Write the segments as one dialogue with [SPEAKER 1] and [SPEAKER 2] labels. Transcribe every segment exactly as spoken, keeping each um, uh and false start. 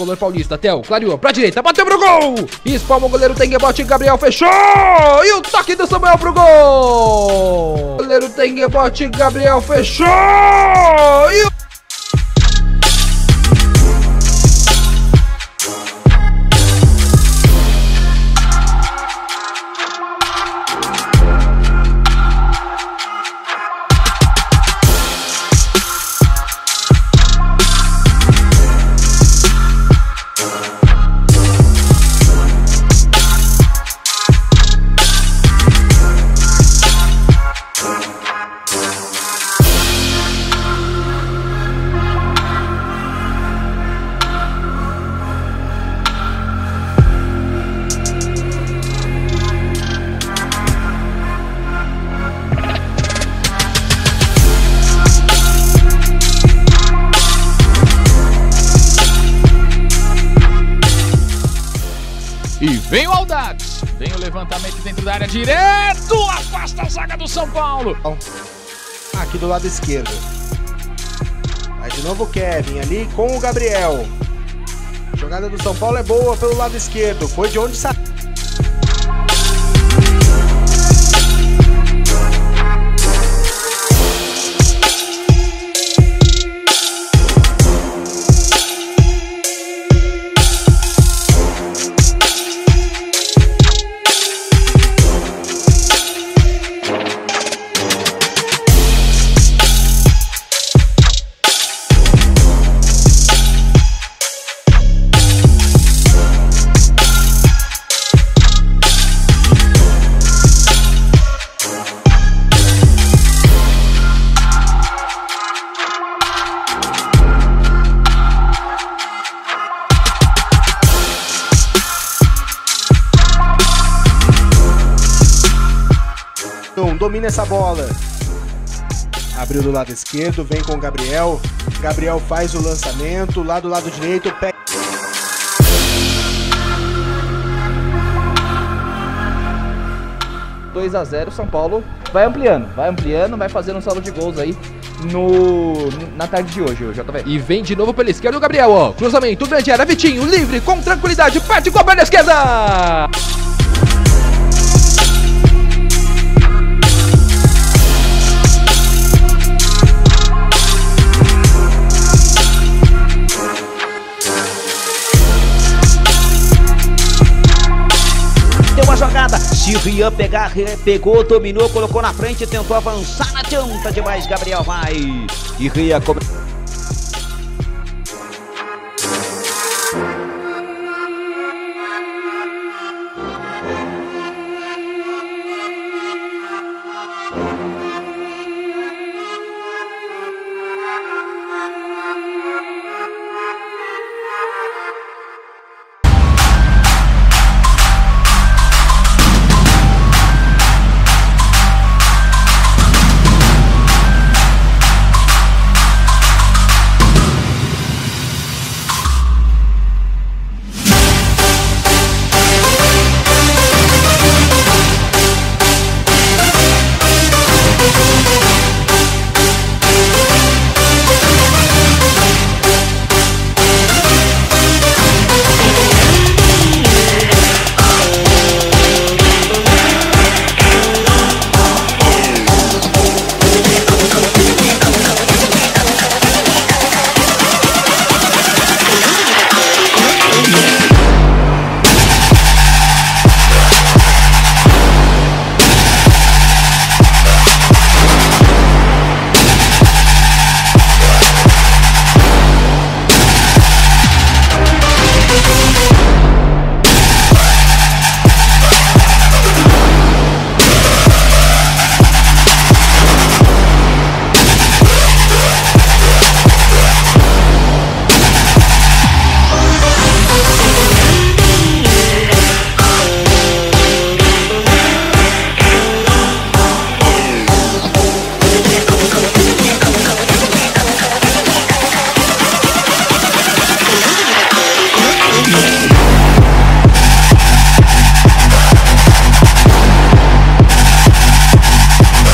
[SPEAKER 1] tricolor paulista. Theo, clareou pra direita, bateu pro gol! Espalma o goleiro, tem rebote, Gabriel fechou! E o toque do Samuel pro gol! O goleiro tem rebote, Gabriel fechou! E o...
[SPEAKER 2] E vem o Audax, vem o levantamento dentro da área, direto, afasta a zaga do São Paulo.
[SPEAKER 3] Aqui do lado esquerdo. Vai de novo o Kevin ali com o Gabriel. A jogada do São Paulo é boa pelo lado esquerdo, foi de onde saiu. Domina essa bola. Abriu do lado esquerdo, vem com o Gabriel. Gabriel faz o lançamento, lá do lado direito, pega.
[SPEAKER 1] dois a zero, São Paulo vai ampliando, vai ampliando, vai fazendo um saldo de gols aí no, na tarde de hoje, o J V. E vem de novo pela esquerda o Gabriel, ó. Cruzamento, grande área, Vitinho, livre, com tranquilidade, parte com a perna esquerda.
[SPEAKER 4] Jogada, se o Rian pegar, pegou, dominou, colocou na frente, tentou avançar, não adianta demais, Gabriel vai, e Rian come...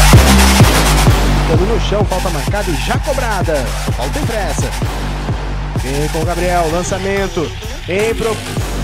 [SPEAKER 3] chão, falta marcada e já cobrada. Falta impressa. Vem com o Gabriel, lançamento. Em pro...